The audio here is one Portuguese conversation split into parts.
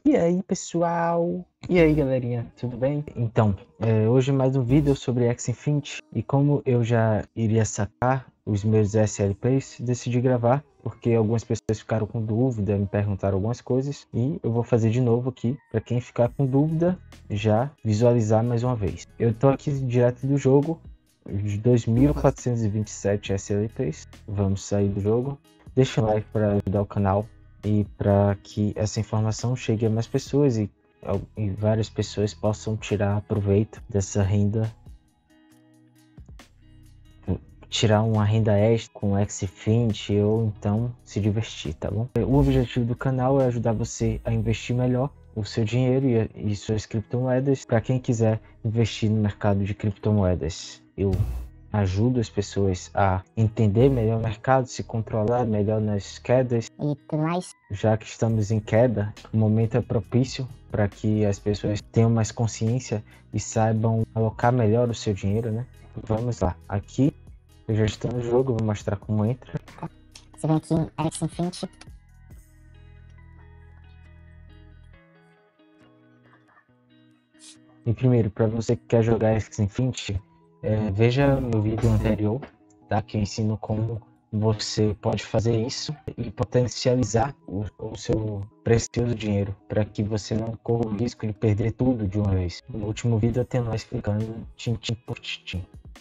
E aí, pessoal? E aí, galerinha, tudo bem? Então, hoje mais um vídeo sobre Axie Infinity. E como eu já iria sacar os meus SLPs, decidi gravar, porque algumas pessoas ficaram com dúvida, me perguntaram algumas coisas. E eu vou fazer de novo aqui, para quem ficar com dúvida, já visualizar mais uma vez. Eu tô aqui direto do jogo, de 2.427 SLPs. Vamos sair do jogo. Deixa o like para ajudar o canal e para que essa informação chegue a mais pessoas e várias pessoas possam tirar proveito dessa renda, tirar uma renda extra com Axie Infinity ou então se divertir, tá bom? O objetivo do canal é ajudar você a investir melhor o seu dinheiro e suas criptomoedas. Para quem quiser investir no mercado de criptomoedas, eu ajudo as pessoas a entender melhor o mercado, se controlar melhor nas quedas e tudo mais. Já que estamos em queda, o momento é propício para que as pessoas tenham mais consciência e saibam alocar melhor o seu dinheiro, né? Vamos lá. Aqui eu já estou no jogo, vou mostrar como entra. Você vem aqui em Axie Infinity. E primeiro, para você que quer jogar Axie Infinity, veja meu vídeo anterior, tá? Que eu ensino como você pode fazer isso e potencializar o seu precioso dinheiro para que você não corra o risco de perder tudo de uma vez. No último vídeo eu tenho lá explicando tintim por tintim.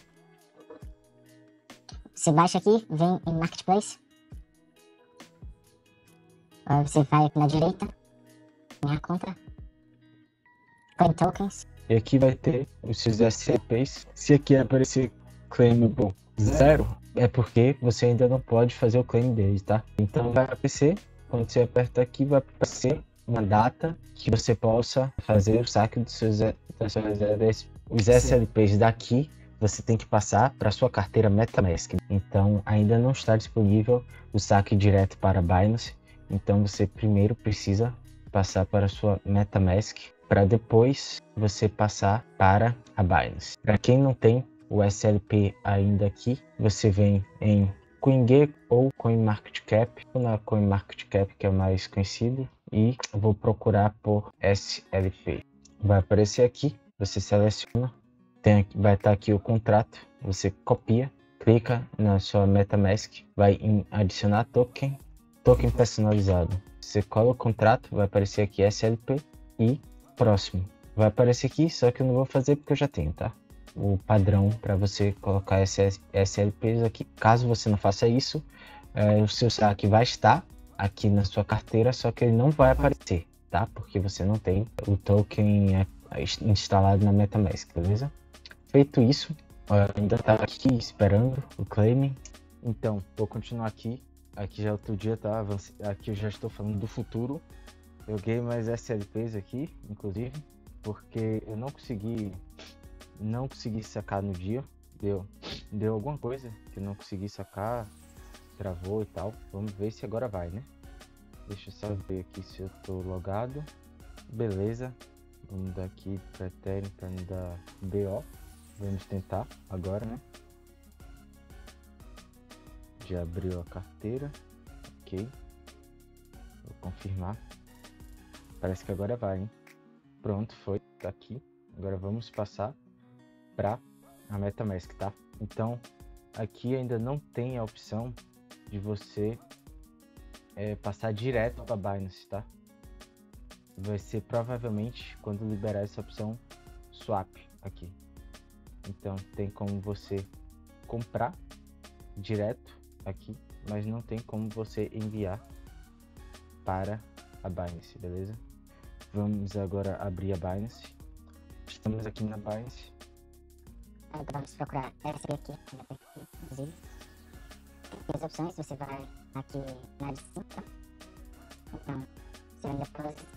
Você baixa aqui, vem em Marketplace. Você vai na direita, minha conta, Coin Tokens. E aqui vai ter os seus SCPs. Se aqui aparecer Claimable 0, é porque você ainda não pode fazer o claim deles, tá? Então vai aparecer, quando você aperta aqui, vai aparecer uma data que você possa fazer o saque dos seus os SLPs daqui. Você tem que passar para sua carteira MetaMask. Então ainda não está disponível o saque direto para Binance. Então você primeiro precisa passar para a sua MetaMask, para depois você passar para a Binance. Para quem não tem o SLP ainda aqui, você vem em CoinGecko ou CoinMarketCap, na CoinMarketCap que é mais conhecido, e vou procurar por SLP. Vai aparecer aqui, você seleciona, vai estar aqui o contrato, você copia, clica na sua MetaMask, vai em adicionar token personalizado. Você cola o contrato, vai aparecer aqui SLP e próximo. Vai aparecer aqui, só que eu não vou fazer porque eu já tenho, tá? O padrão para você colocar SLPs aqui. Caso você não faça isso, o seu saque vai estar aqui na sua carteira, só que ele não vai aparecer, tá? Porque você não tem o token instalado na MetaMask, beleza? Feito isso, ainda tá aqui esperando o claiming. Então, vou continuar aqui. Aqui já é outro dia, tá? Aqui eu já estou falando do futuro. Eu ganhei mais SLPs aqui, inclusive, porque eu não consegui sacar no dia. Deu alguma coisa que eu não consegui sacar, travou e tal. Vamos ver se agora vai, né? Deixa eu só ver aqui se eu tô logado. Beleza. Vamos dar aqui para Ethereum para não dar BO. Vamos tentar agora, né? Já abriu a carteira. Ok. Vou confirmar. Parece que agora vai, hein? Pronto, foi. Tá aqui. Agora vamos passar para a MetaMask, tá? Então, aqui ainda não tem a opção de você passar direto para Binance, tá? Vai ser provavelmente quando liberar essa opção Swap aqui. Então, tem como você comprar direto aqui, mas não tem como você enviar para a Binance, beleza? Vamos agora abrir a Binance. Estamos aqui na Binance. Agora vamos procurar RSB aqui, inclusive. Tem as opções, você vai aqui na adição, tá? Então, você vai depois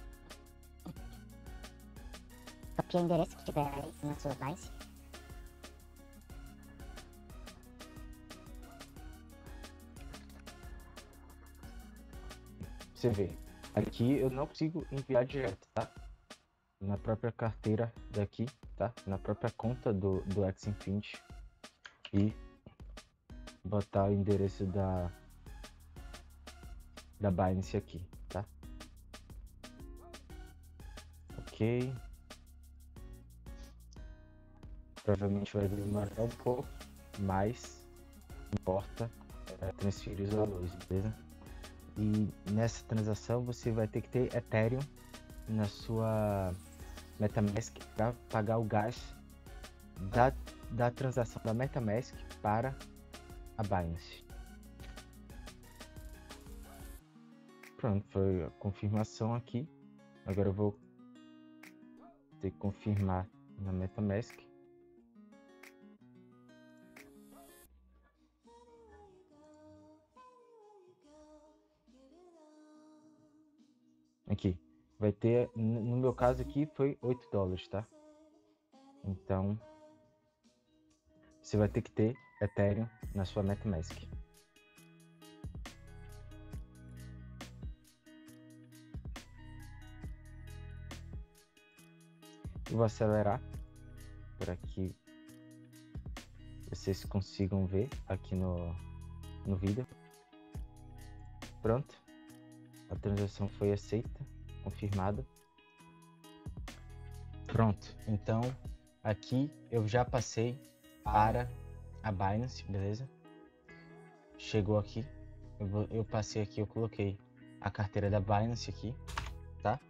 copia o endereço que tiver aí na sua Binance. Você vê, aqui eu não consigo enviar direto, tá? Na própria carteira daqui, tá? Na própria conta do Axie Infinity. E botar o endereço da Binance aqui, tá? Ok. Provavelmente vai demorar um pouco, mas importa transferir os valores, beleza? E nessa transação você vai ter que ter Ethereum na sua MetaMask para pagar o gás da transação da MetaMask para a Binance. Pronto, foi a confirmação aqui. Agora eu vou ter que confirmar na MetaMask. Aqui, vai ter, no meu caso aqui foi $8, tá? Então, você vai ter que ter Ethereum na sua MetaMask. Eu vou acelerar para que vocês consigam ver aqui no vídeo. Pronto. A transação foi aceita, confirmada. Pronto, então aqui eu já passei para a Binance, beleza? Chegou aqui, eu passei aqui, eu coloquei a carteira da Binance aqui, tá?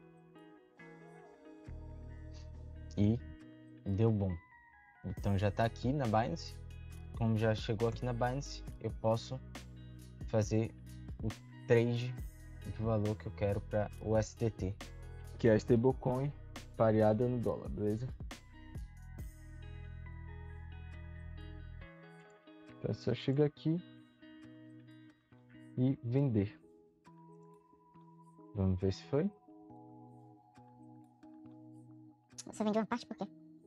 E deu bom. Então já tá aqui na Binance. Como já chegou aqui na Binance, eu posso fazer o trade do valor que eu quero para o USDT, que é a stablecoin pareada no dólar, beleza? Então é só chegar aqui e vender. Vamos ver se foi. Você vendeu uma parte por quê?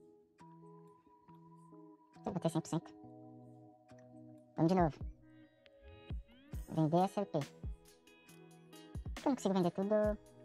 Eu botei 100%. Vamos de novo. Vender SLP. Eu não consigo vender tudo.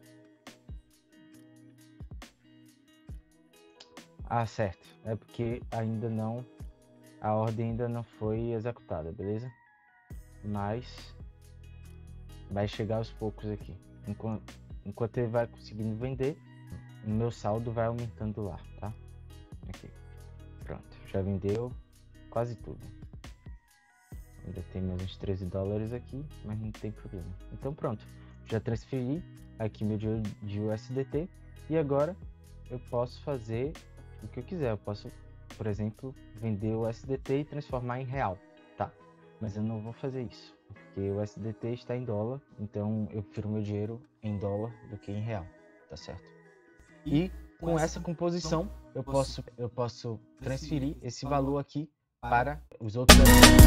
Ah, certo. É porque ainda não... A ordem ainda não foi executada, beleza? Mas vai chegar aos poucos aqui. Enquanto ele vai conseguindo vender, o meu saldo vai aumentando lá, tá? Aqui. Pronto. Já vendeu quase tudo. Ainda tem mais uns $13 aqui, mas não tem problema. Então pronto. Já transferi aqui meu dinheiro de USDT. E agora eu posso fazer o que eu quiser. Eu posso, por exemplo, vender o USDT e transformar em real, tá? Mas eu não vou fazer isso, porque o USDT está em dólar, então eu prefiro meu dinheiro em dólar do que em real, tá certo? E com essa composição eu posso transferir esse valor aqui para os outros.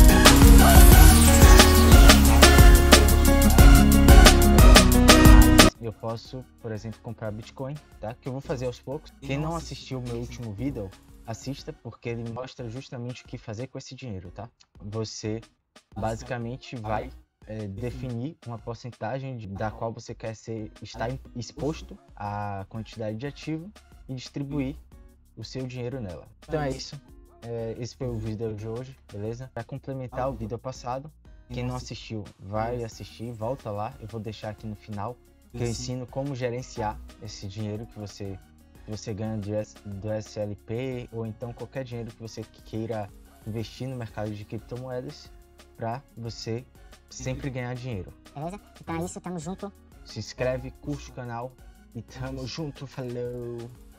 Eu posso, por exemplo, comprar Bitcoin, tá? Que eu vou fazer aos poucos. Quem não assistiu o meu último vídeo, assista, porque ele mostra justamente o que fazer com esse dinheiro, tá? Você basicamente vai definir uma porcentagem da qual você quer estar exposto à quantidade de ativo e distribuir o seu dinheiro nela. Então é isso. Esse foi o vídeo de hoje, beleza? Para complementar o vídeo passado, quem não assistiu, vai assistir, volta lá. Eu vou deixar aqui no final que eu ensino como gerenciar esse dinheiro que você ganha do SLP, ou então qualquer dinheiro que você queira investir no mercado de criptomoedas para você sempre ganhar dinheiro. Beleza? Então é isso, tamo junto. Se inscreve, curte o canal e tamo junto, falou!